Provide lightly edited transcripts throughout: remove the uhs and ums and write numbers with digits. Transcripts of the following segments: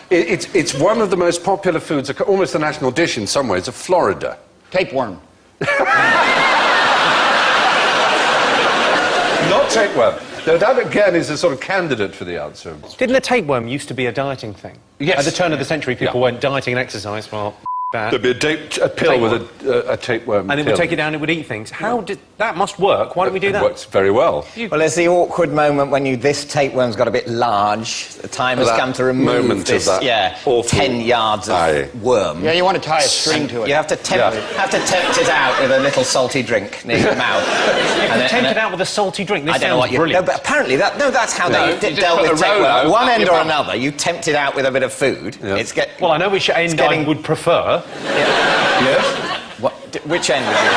It's one of the most popular foods, almost a national dish in some ways, of Florida. Tapeworm. Not tapeworm. No, that again is a sort of candidate for the answer. Didn't a tapeworm used to be a dieting thing? Yes. At the turn of the century, people went dieting and exercise. Well, that. There'd be a pill with a tapeworm. And it would take it down, it would eat things. How did... That must work. Why don't we do that? It works very well. Well, there's the awkward moment when this tapeworm's got a bit large. The time has come to remove this, 10 yards of worm. Yeah, you want to tie a string to it. You have to tempt it out with a little salty drink near your mouth. Tempt it out with a salty drink? This I don't know what brilliant. No, but apparently that's how they dealt with tapeworm. One end or another, you tempt it out with a bit of food. Yeah. Well, I know which end I would prefer. Yes? Which end would you...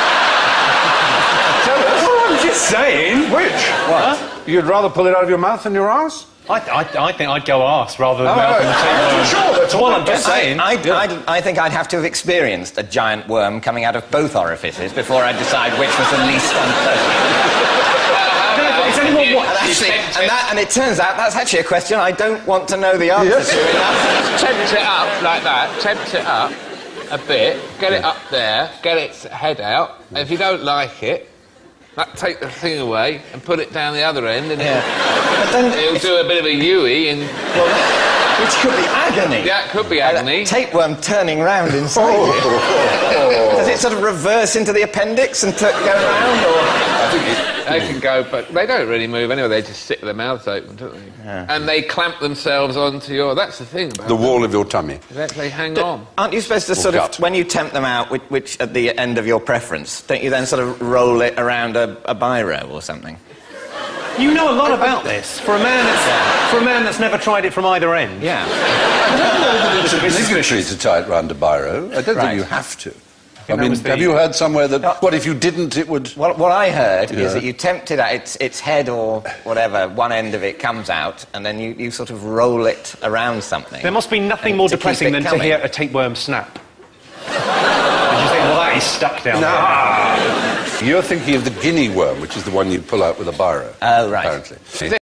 I'm just saying. Which? What? Huh? You'd rather pull it out of your mouth than your arse? I think I'd go arse rather than mouth. Right. Sure, that's all I'm just saying. I think I'd have to have experienced a giant worm coming out of both orifices before I'd decide which was the least unpleasant. And it turns out that's actually a question I don't want to know the answer to enough. Tempt it up like that, tempt it up a bit, get it up there, get its head out, and if you don't like it, take the thing away and put it down the other end, and it'll do a bit of a Yui, and... Which could be agony. Yeah, it could be agony. Tapeworm turning round inside you. Does it sort of reverse into the appendix and go round, or...? I think they can go, but they don't really move anyway. They just sit with their mouths open, don't they? Yeah. And they clamp themselves onto your... That's the thing about the wall of your tummy. They hang on. Aren't you supposed to sort of... When you tempt them out, which at the end of your preference, don't you then sort of roll it around a biro or something? You know a lot about this. For a man that's never tried it from either end. Yeah. I don't know that it's obligatory to tie it round a biro. I don't think you have to. I mean, have you heard somewhere that, what, if you didn't, it would... Well, what I heard is that you tempt it out, its head or whatever, one end of it comes out, and then you sort of roll it around something. There must be nothing more depressing than to hear a tapeworm snap. And you think, well, that is stuck down there. You're thinking of the guinea worm, which is the one you pull out with a biro. Oh, right. Apparently.